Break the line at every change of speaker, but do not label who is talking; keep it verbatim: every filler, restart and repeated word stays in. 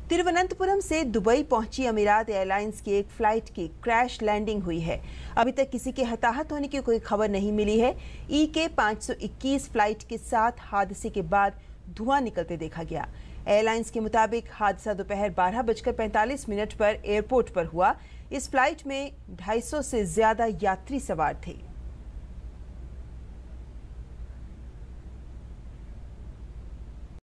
तिरुवनंतपुरम से दुबई पहुंची अमीरात एयरलाइंस की एक फ्लाइट की क्रैश लैंडिंग हुई है। अभी तक किसी के हताहत होने की कोई खबर नहीं मिली है। ई के पाँच सौ इक्कीस फ्लाइट के साथ हादसे के बाद धुआं निकलते देखा गया। एयरलाइंस के मुताबिक हादसा दोपहर बारह बजकर पैंतालीस मिनट पर एयरपोर्ट पर हुआ। इस फ्लाइट में ढाई सौ से ज्यादा यात्री सवार थे।